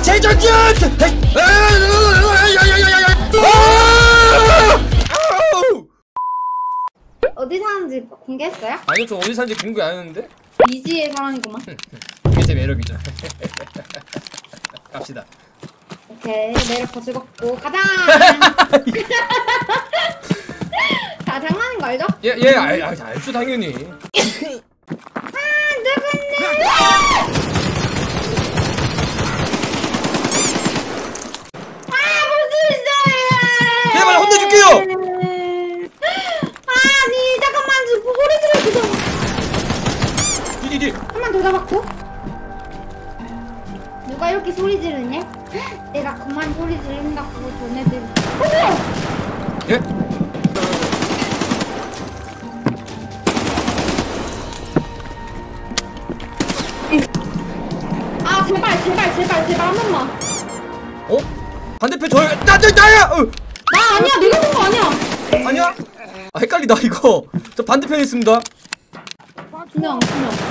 재전진! 어디 사는지 공개했어요? 아니요, 저 어디 사는지 공개 안 했는데? 이지의 사랑이구만. 이게 제 매력이죠. 갑시다. 오케이, 매력 더 즐겁고 가자. 자, 장난인 거 알죠? 예, 알죠 당연히. 누구니? 무슨 소리야? 예, 빨리 혼내줄게요. 아니, 잠깐만, 지금 소리 지르고. 디디디. 한 번 더 잡았고. 누가 이렇게 소리 지르냐? 내가 그만 소리 지른다고 전해드릴. 예? 아, 제발 한 번만. 어? 반대편 저야. 나야. 나 아니야, 내가 본 거 아니야. 아니야? 아, 헷갈리다 이거. 저 반대편에 있습니다. 그냥.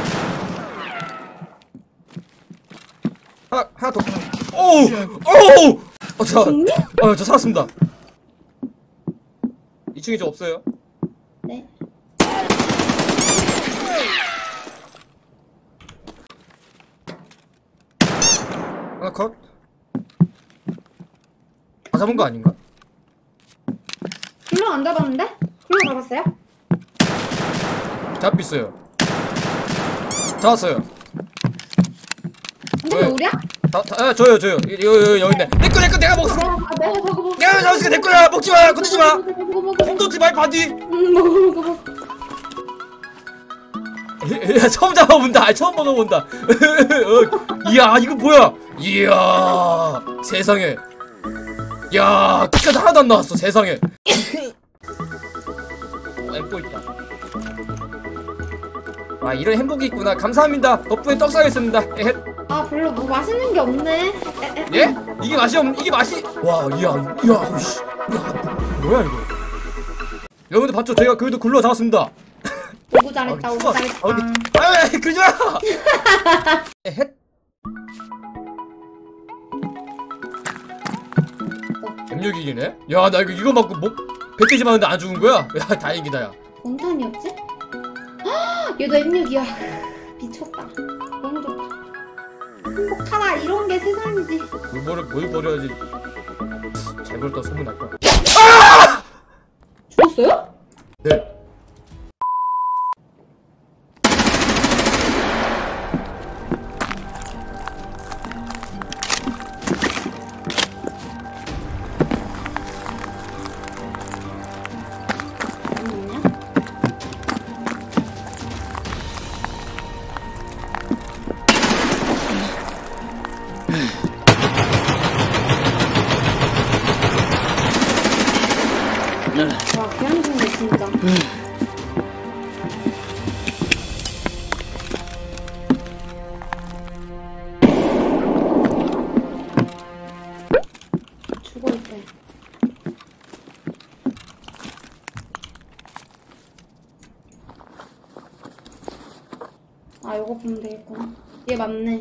하나 더. 오우. 저 살았습니다. 2층에 저 없어요. 네. 하나 컷. 다 잡은 거 아닌가? 글로 안 잡았는데? 글로 잡았어요? 잡혔어요. 잡았어요. 근데 왜 우리야? 저요. 여기 있네. 내 거 내가 먹었어. 먹어. 내가 잡았으니까 내 거야. 먹지 마. 건드지 마. 먹어. 손도지 마, 바디. 먹어. 야, 처음 잡아본다. 처음 먹어본다. 이야, 이거 뭐야? 이야, 세상에. 야, 끝까지 하나도 안 나왔어. 세상에. 엠뽀 있다. 아, 이런 행복이 있구나. 감사합니다. 덕분에 떡 사겠습니다. 아, 별로 뭐 맛있는 게 없네. 예? 이게 맛이. 와, 이야, 씨. 뭐야 이거? 여러분들 봤죠? 저희가 그래도 굴러 잡았습니다. 오구 잘했다. 그러지 마. 헷. M6이네? 야, 나 이거 맞고 뭐 배때지 맞는데 안 죽은 거야? 야, 다행이다, 야. 원탄이었지? 얘도 M6이야. 미쳤다. 너무 좋다. 행복하다. 이런 게 세상이지. 뭘 버려야지. 잘 벌다 소문 날 거야. 죽었어요? 네. 와, 귀한 중이네 진짜. 죽어있대. 아, 요거 보면 되겠구나. 얘 맞네.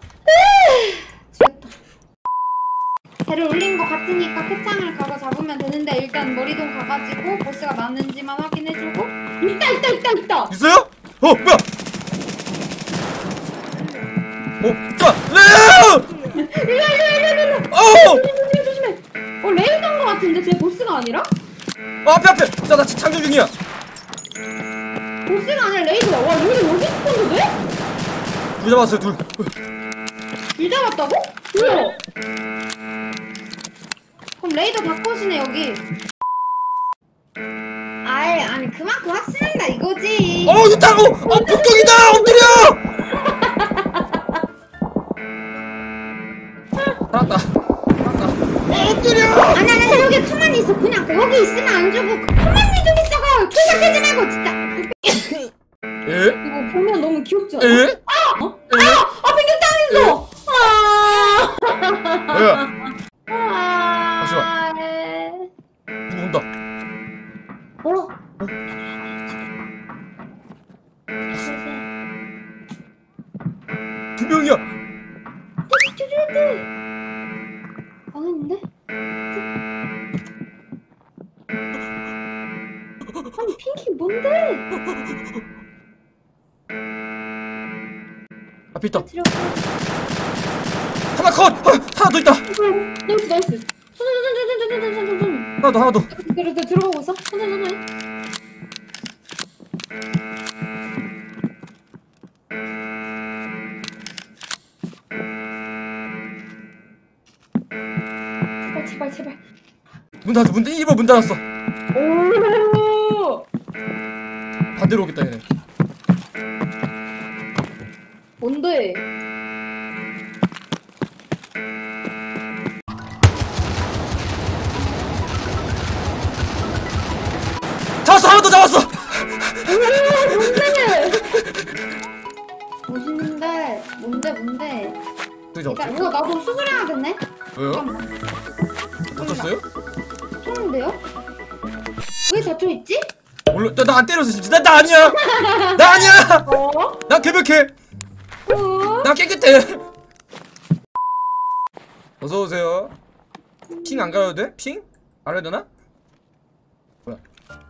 지렸다. 배를 올린 거 같으니까 표창을 가서 잡으면 되는데 일단 머리동 가가지고 보스가 맞는지만 확인해주고. 있다. 있어요? 뭐야? 자, 일로. 조심해. 레이더인 거 같은데 쟤 보스가 아니라? 앞에. 나 창조 중이야. 보스가 아니라 레이더야. 와, 여기 어디 스폰인데? 둘 잡았어요, 둘. 둘 잡았다고? 우와. 그럼 레이더 다 컷이네 여기. 아니 그만큼 확실한다 이거지. 좋다고! 폭격이다! 엎드려! 살았다. 엎드려! 아니 여기 가만히 있어. 그냥 여기 있으면 안 주고 가만히 좀 있어가. 투작하지 말고 진짜. 에? 이거 보면 너무 귀엽지 않아? 에? 변경당했어. 뭐야? 잠시만. 누구 온다. 두 명이야. 뭔데? 아니 핑키 뭔데? 앞에 있다. 들어. 하나 컷! 하나 더 있다. 나이스. 손. 하나 더. 들어가고 있어. 손. 제발. 문 닫았어. 이번 문 닫았어. 오. 반대로 오겠다 얘네. 뭔데? 잡았어. 하나 더 잡았어. 뭔데? 저기 잡았지? 이거 나도 수술해야겠네? 왜요? 잠깐만. 다쳤어요? 다쳤는데요? 왜 다쳐있지? 몰라. 나 안 때렸어 진짜. 나 아니야. 나 아니야. 어? 나 개벽해. 나 깨끗해. 어서 오세요. 핑 안 가려도 돼? 핑? 안 해도 되나? 뭐야?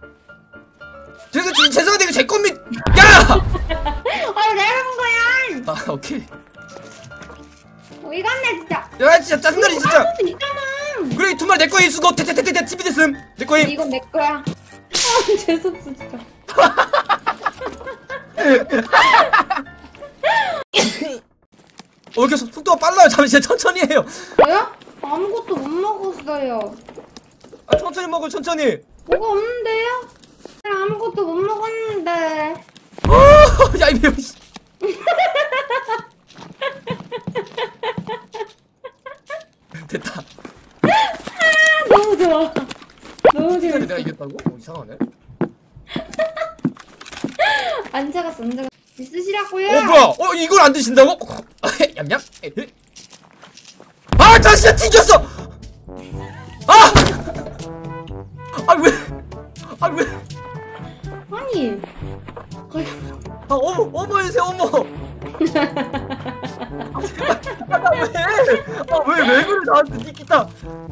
죄송한데 이거 제 겁니다. 야! 내가 한 거야! 아 오케이. 이간네 진짜. 야 진짜 짜증나네 진짜. 수 있잖아. 그래 두 마리 내 거에 수고 테테테테 TV 됐음. 내 거에. 이건 내 거야. 재수없어 진짜. 이렇게 속도가 빨라요. 잠시 천천히 해요. 왜요? 아무것도 못 먹었어요. 아 천천히 먹어 천천히. 뭐가 없는데요? 아무것도 못 먹었는데. 야 이거. 됐다. 너무 좋아. 너무 재밌어. 내가 이겼다고? 이상하네. 안 작았어. 있으시라고요? 뭐야? 이걸 안 드신다고? 얌얌. 아 진짜 튕겼어. 왜? 아니. 어머 해주세요 어머. 왜 그래 나한테 니키타.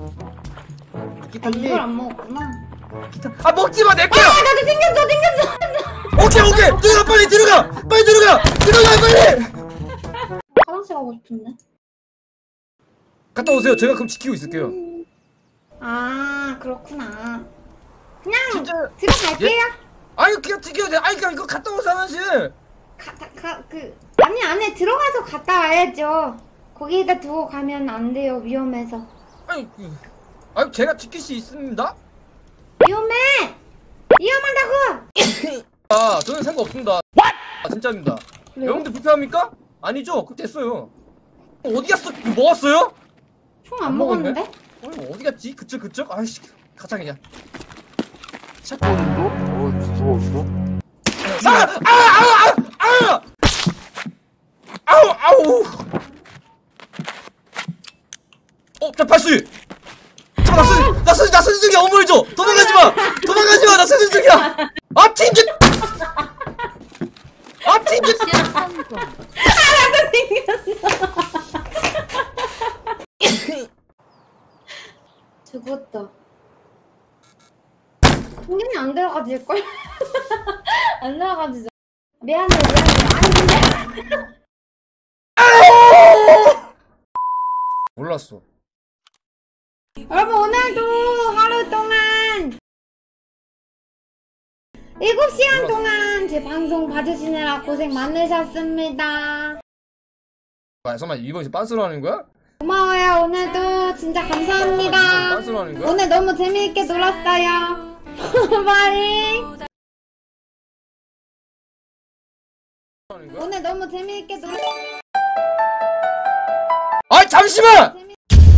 이걸 안 먹었구나. 먹지마 내 거야. 나도 튕겼어. 오케이 들어가 빨리 들어가 빨리. 화장실 가고 싶은데. 갔다 오세요. 제가 그럼 지키고 있을게요. 아 그렇구나. 그냥 진짜 들어갈게요. 아니 그냥 지켜야 돼. 아니 그냥 이거 갔다 오세요 화장실. 아니 안에 들어가서 갔다 와야죠. 거기에다 두고 가면 안 돼요. 위험해서. 아니 제가 지킬 수 있습니다. 위험하다고. 저는 상관없습니다. 진짜입니다. 그래요? 여러분들 불편합니까? 아니죠? 그럼 됐어요. 어디 갔어? 먹었어요? 총 안 먹었는데? 어디 갔지? 그쪽? 아이씨 가자 그냥. 아우! 자 발수이! 잠깐 나 수준 중이야. 어머니 줘! 도망가지 마! 나 수준 중이야! 튕겨! 죽었다. 공격이 안 들어가질걸? 안 들어가지죠. 미안해. 아니 근데 몰랐어. 여러분 오늘도 하루 동안 7시간 동안 제 방송 봐주시느라 고생 많으셨습니다. 잠깐만 이거 이제 빤스로 하는 거야? 고마워요. 오늘도 진짜 감사합니다. 빤스로 하는 거야? 오늘 너무 재미있게 놀았어요. 바이. 오늘 너무 재미있게 놀았어요. 아이 잠시만!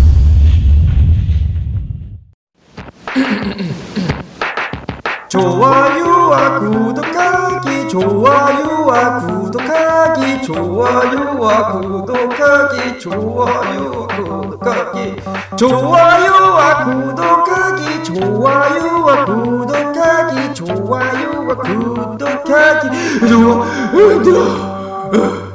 좋아요와 구독하기 좋아요와 구독하기 좋아요와 구독하기 좋아요와 구독하기 좋아요와 구독하기 좋아요와 구독하기 좋아요와 구독하기 좋아